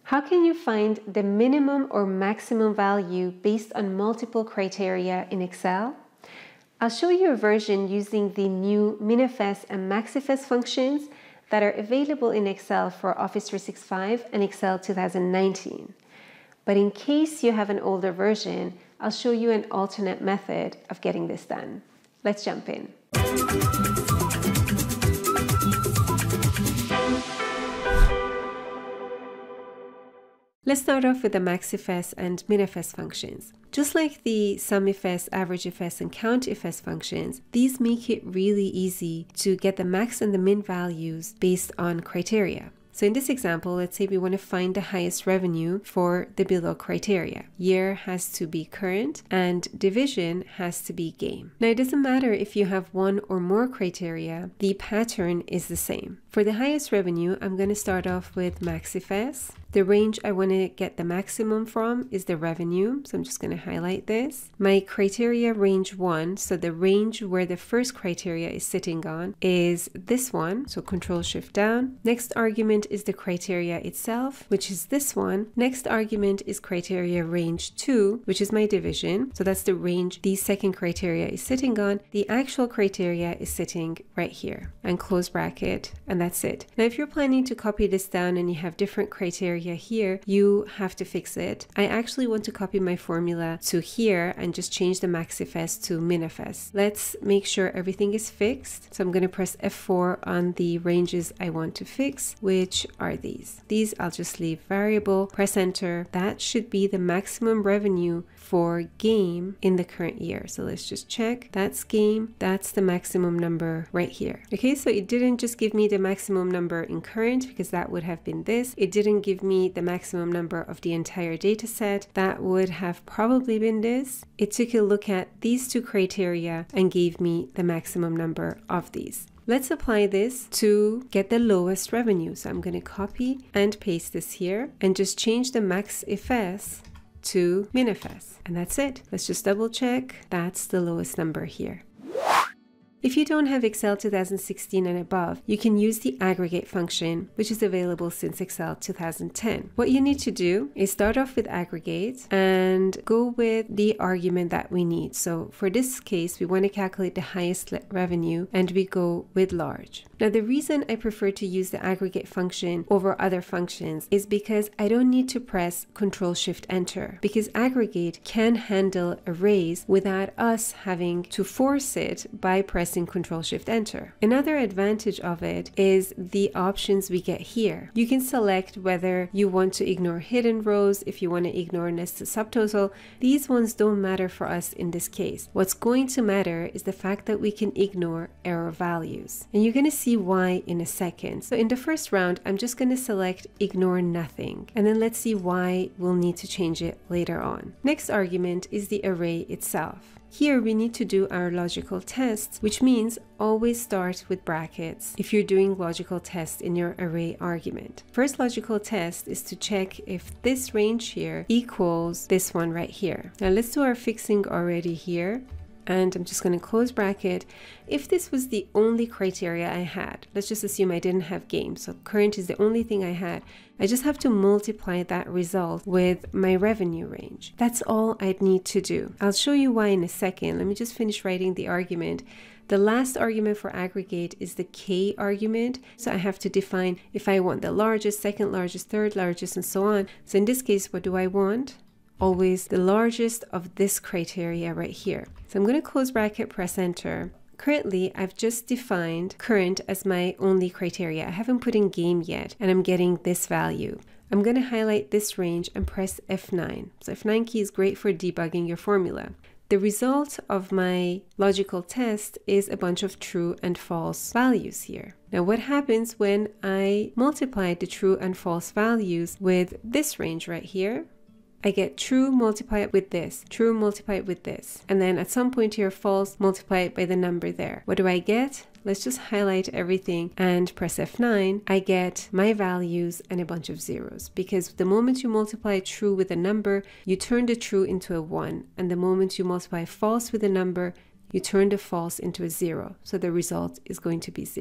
How can you find the minimum or maximum value based on multiple criteria in Excel? I'll show you a version using the new MINIFS and MAXIFS functions that are available in Excel for Office 365 and Excel 2019. But in case you have an older version, I'll show you an alternate method of getting this done. Let's jump in. Let's start off with the MAXIFS and MINIFS functions. Just like the SUMIFS, AVERAGEIFS, and COUNTIFS functions, these make it really easy to get the max and the min values based on criteria. So in this example, let's say we want to find the highest revenue for the below criteria. Year has to be current and division has to be game. Now it doesn't matter if you have one or more criteria, the pattern is the same. For the highest revenue, I'm going to start off with MAXIFS. The range I want to get the maximum from is the revenue, so I'm just going to highlight this. My criteria range 1, so the range where the first criteria is sitting on is this one, so Ctrl+Shift down. Next argument is the criteria itself, which is this one. Next argument is criteria range 2, which is my division, so that's the range the second criteria is sitting on. The actual criteria is sitting right here, and close bracket, and that's it. Now if you're planning to copy this down and you have different criteria here, you have to fix it. I actually want to copy my formula to here and just change the MAXIFS to MINIFS. Let's make sure everything is fixed. So I'm going to press F4 on the ranges I want to fix, which are these. These I'll just leave variable, press enter. That should be the maximum revenue for game in the current year. So let's just check. That's game. That's the maximum number right here. Okay, so it didn't just give me the maximum number in current because that would have been this. It didn't give me the maximum number of the entire data set. That would have probably been this. It took a look at these two criteria and gave me the maximum number of these. Let's apply this to get the lowest revenue. So I'm going to copy and paste this here and just change the MAXIFS to MINIFS. And that's it. Let's just double check. That's the lowest number here. If you don't have Excel 2016 and above, you can use the aggregate function, which is available since Excel 2010. What you need to do is start off with aggregate and go with the argument that we need. So for this case, we want to calculate the highest revenue and we go with large. Now, the reason I prefer to use the aggregate function over other functions is because I don't need to press Ctrl+Shift+Enter because aggregate can handle arrays without us having to force it by pressing Ctrl+Shift+Enter. Another advantage of it is the options we get here. You can select whether you want to ignore hidden rows, if you want to ignore nested subtotal. These ones don't matter for us in this case. What's going to matter is the fact that we can ignore error values. And you're going to see why in a second. So in the first round, I'm just going to select ignore nothing. And then let's see why we'll need to change it later on. Next argument is the array itself. Here we need to do our logical tests, which means always start with brackets if you're doing logical tests in your array argument. First logical test is to check if this range here equals this one right here. Now let's do our fixing already here. And I'm just going to close bracket. If this was the only criteria I had, let's just assume I didn't have game, so current is the only thing I had, I just have to multiply that result with my revenue range. That's all I'd need to do. I'll show you why in a second. Let me just finish writing the argument. The last argument for aggregate is the K argument. So I have to define if I want the largest, second largest, third largest, and so on. So in this case, what do I want? Always the largest of this criteria right here. So I'm going to close bracket, press enter. Currently, I've just defined current as my only criteria. I haven't put in game yet, and I'm getting this value. I'm going to highlight this range and press F9. So F9 key is great for debugging your formula. The result of my logical test is a bunch of true and false values here. Now what happens when I multiply the true and false values with this range right here? I get true multiplied with this, true multiplied with this, and then at some point here false multiplied by the number there. What do I get? Let's just highlight everything and press F9. I get my values and a bunch of zeros, because the moment you multiply true with a number, you turn the true into a 1, and the moment you multiply false with a number, you turn the false into a 0. So the result is going to be 0.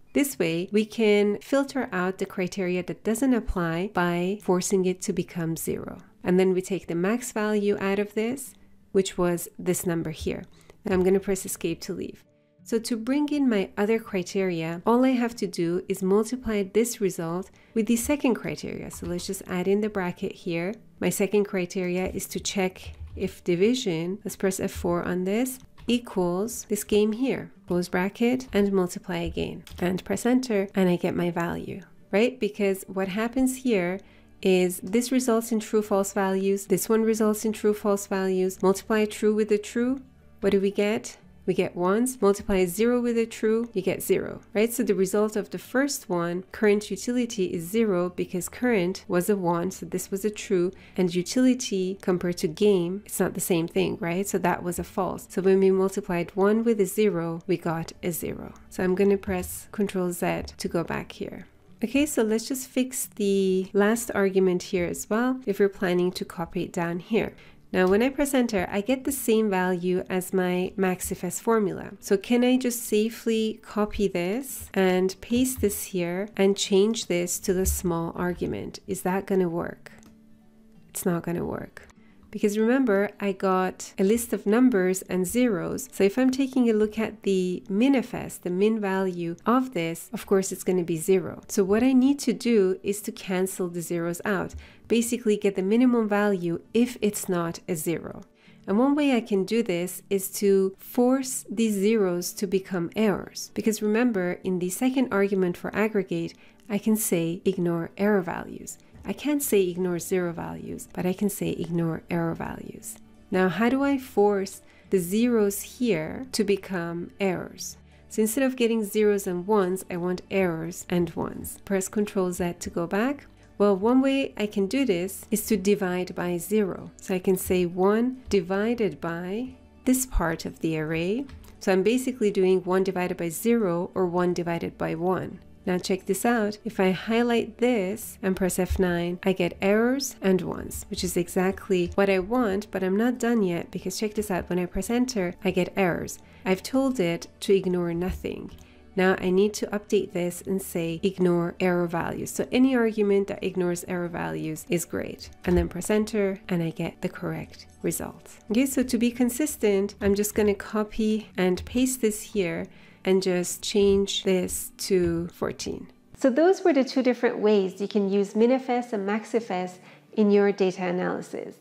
This way, we can filter out the criteria that doesn't apply by forcing it to become 0. And then we take the max value out of this, which was this number here. And I'm going to press escape to leave. So to bring in my other criteria, all I have to do is multiply this result with the second criteria. So let's just add in the bracket here. My second criteria is to check if division, let's press F4 on this, equals this game here. Close bracket and multiply again. And press enter and I get my value, right? Because what happens here is this results in true false values. This one results in true false values. Multiply true with the true. What do we get? We get ones. Multiply 0 with a true, you get 0, right? So the result of the first one, current utility is 0 because current was a 1, so this was a true, and utility compared to game, it's not the same thing, right? So that was a false. So when we multiplied 1 with a 0, we got a 0. So I'm going to press Ctrl+Z to go back here. Okay, so let's just fix the last argument here as well if we're planning to copy it down here. Now, when I press enter, I get the same value as my MAXIFS formula. So can I just safely copy this and paste this here and change this to the small argument? Is that going to work? It's not going to work. Because remember, I got a list of numbers and zeros. So if I'm taking a look at the MINIFS, the min value of this, of course, it's going to be 0. So what I need to do is to cancel the zeros out. Basically get the minimum value if it's not a 0. And one way I can do this is to force these zeros to become errors. Because remember, in the second argument for aggregate, I can say ignore error values. I can't say ignore 0 values, but I can say ignore error values. Now, how do I force the zeros here to become errors? So instead of getting zeros and ones, I want errors and ones. Press Ctrl+Z to go back. Well, one way I can do this is to divide by 0. So I can say 1 divided by this part of the array. So I'm basically doing 1 divided by 0 or 1 divided by 1. Now check this out. If I highlight this and press F9, I get errors and ones, which is exactly what I want, but I'm not done yet because check this out. When I press enter, I get errors. I've told it to ignore nothing. Now I need to update this and say ignore error values. So any argument that ignores error values is great. And then press enter and I get the correct result. Okay, so to be consistent, I'm just going to copy and paste this here and just change this to 14. So those were the two different ways you can use MINIFS and MAXIFS in your data analysis.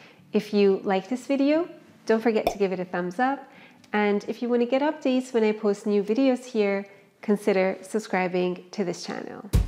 If you like this video, don't forget to give it a thumbs up. And if you want to get updates when I post new videos here, consider subscribing to this channel.